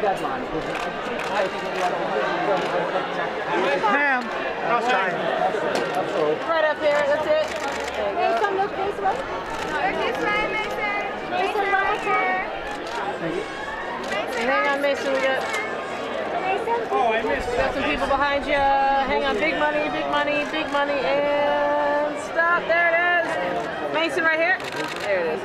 deadline. Ham. Outside. Right up here, that's it. Mason, look this way. Look this way, Mason. Mason, right here. Hang on, Mason, we got... Oh, I missed We got some people behind you. Hang on, big money, big money, big money, and stop. There it is. Mason right here. There it is.